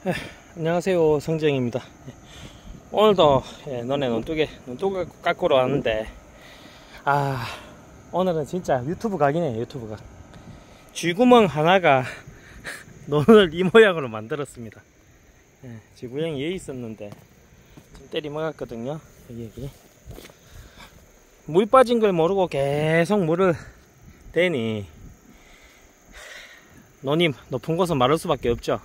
안녕하세요, 성정입니다. 오늘도 너네 논둑 깎으러 왔는데, 오늘은 진짜 유튜브 각이네. 유튜브 각. 쥐구멍 하나가 논을 이 모양으로 만들었습니다. 쥐구멍이 여기 있었는데 좀 때리 먹었거든요. 여기 물 빠진 걸 모르고 계속 물을 대니 논이 높은 곳은 마를 수밖에 없죠.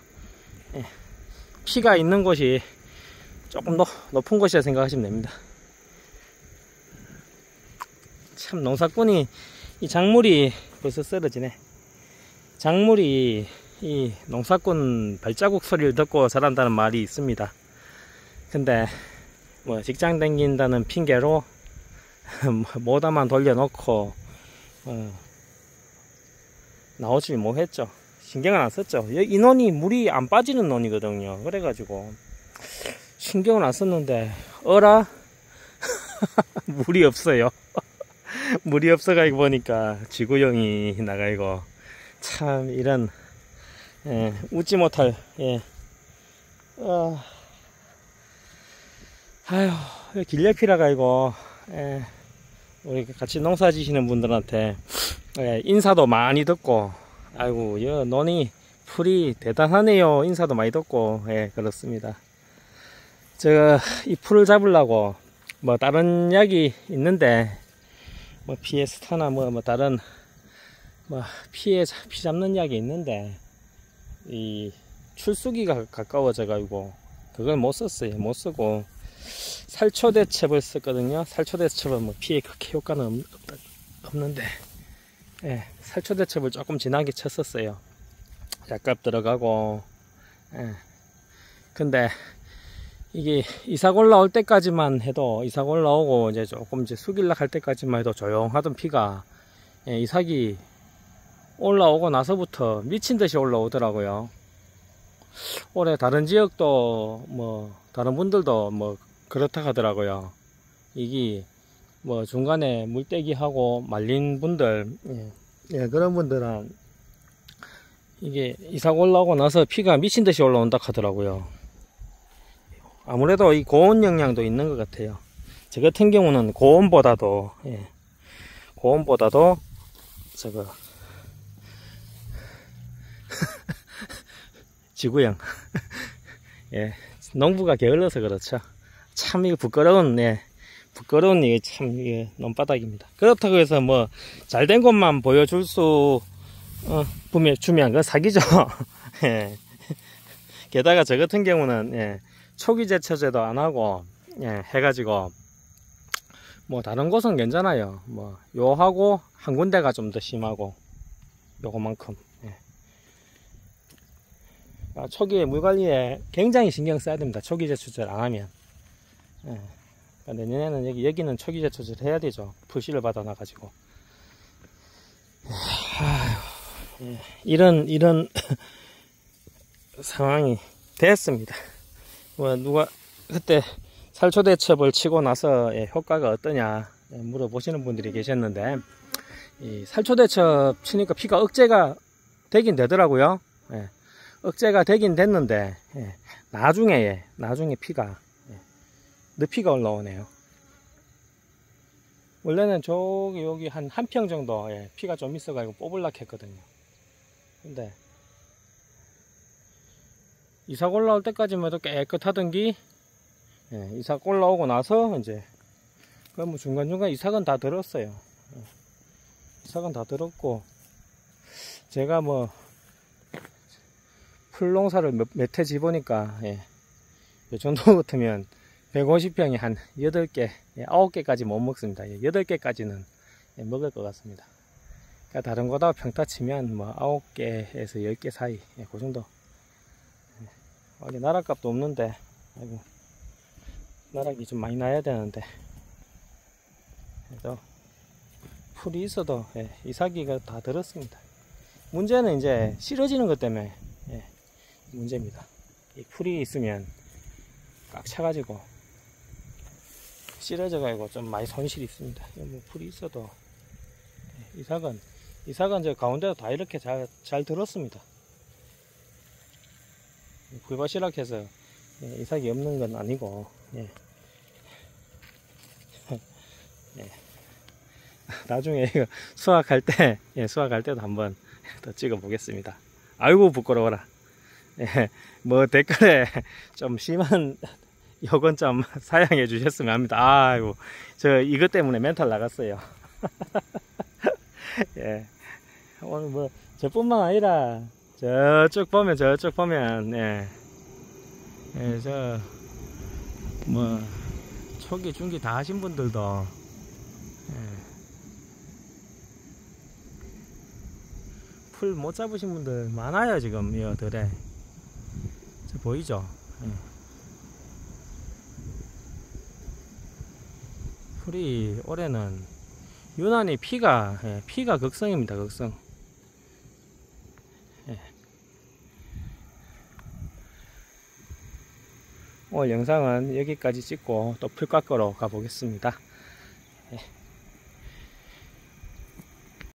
피가 있는 곳이 조금 높은 곳이라 생각하시면 됩니다. 참 농사꾼이 이 작물이 벌써 쓰러지네. 작물이 이 농사꾼 발자국 소리를 듣고 자란다는 말이 있습니다. 근데 뭐 직장 다닌다는 핑계로 모다만 돌려놓고 나오지 못했죠. 신경을 안 썼죠. 이 논이 물이 안 빠지는 논이거든요. 그래가지고 신경을 안 썼는데 어라? 물이 없어요. 물이 없어가지고 보니까 쥐구형이 나가이고 참 이런 웃지 못할 아휴 길래피라가 이거 우리 같이 농사 지시는 분들한테 인사도 많이 듣고 아이고 여 논이 풀이 대단하네요 인사도 많이 듣고 그렇습니다. 제가 이 풀을 잡으려고 뭐 다른 약이 있는데 뭐 피에스타나 뭐 다른 뭐 피 잡는 약이 있는데 이 출수기가 가까워져 가지고 그걸 못 썼어요. 못 쓰고 살초대첩을 썼거든요. 살초대첩은 뭐 피에 그렇게 효과는 없는데 살초대첩을 조금 진하게 쳤었어요. 약값 들어가고 근데 이게 이삭 올라올 때까지만 해도 이삭 올라오고 이제 조금 이제 숙일락 할 때까지만 해도 조용하던 피가 이삭이 올라오고 나서부터 미친듯이 올라오더라고요. 올해 다른 지역도 뭐 다른 분들도 뭐 그렇다 하더라고요. 이게 뭐 중간에 물떼기 하고 말린 분들 그런 분들은 이게 이삭 올라오고 나서 피가 미친듯이 올라온다 하더라고요. 아무래도 이 고온 영향도 있는 것 같아요. 저 같은 경우는 고온보다도 저거 지구형 농부가 게을러서 그렇죠. 참 이거 부끄러운 이게 참 이게 논바닥입니다. 그렇다고 해서 뭐 잘된 것만 보여줄 수 주면 그건 사기죠. 게다가 저 같은 경우는 초기 제초제도 안 하고 해가지고 뭐 다른 곳은 괜찮아요. 뭐 요하고 한 군데가 좀 더 심하고 요거만큼 초기에 물 관리에 굉장히 신경 써야 됩니다. 초기 제초제를 안 하면 내년에는 여기는 초기 제초제를 해야 되죠. 풀씨를 받아 놔가지고 이런 상황이 됐습니다. 뭐 누가 그때 살초대첩을 치고 나서 효과가 어떠냐 물어보시는 분들이 계셨는데 이 살초대첩 치니까 피가 억제가 되긴 되더라고요. 억제가 되긴 됐는데 나중에 피가 늪피가 올라오네요. 원래는 여기 한 평 정도 피가 좀 있어가지고 뽑으려고 했거든요. 근데 이삭 올라올 때까지만 해도 깨끗하던 기 이삭 올라오고 나서 이제 뭐 중간중간 이삭은 다 들었어요. 이삭은 다 들었고 제가 뭐 풀농사를 몇 해 지보니까 이 정도 같으면 150평에 한 8개, 9개까지 못 먹습니다. 8개까지는 먹을 것 같습니다. 그러니까 다른 거다 평타 치면 뭐 9개에서 10개 사이 그 정도. 나락값도 없는데 아이고 나락이 좀 많이 나야 되는데 그래도 풀이 있어도 이삭이가 다 들었습니다. 문제는 이제 싫어지는 것 때문에 문제입니다. 이 풀이 있으면 꽉 차가지고 싫어져 가지고 좀 많이 손실이 있습니다. 뭐 풀이 있어도 이삭은 저 가운데도 다 이렇게 잘 들었습니다. 불바시락해서 이삭이 없는 건 아니고, 예. 예. 나중에 이거 수확할 때, 예, 수확할 때도 한번 더 찍어 보겠습니다. 아이고, 부끄러워라. 예, 뭐 댓글에 좀 심한 요건 좀 사양해 주셨으면 합니다. 아이고, 저 이것 때문에 멘탈 나갔어요. 예. 오늘 뭐 저뿐만 아니라 저쪽 보면 예. 예, 저 뭐 초기 중기 다 하신 분들도 예. 풀 못 잡으신 분들 많아요 지금 이 들에. 저 보이죠? 예. 풀이 올해는 유난히 피가 극성입니다. 극성. 예. 오늘 영상은 여기까지 찍고 또 풀 깎으러 가보겠습니다. 예.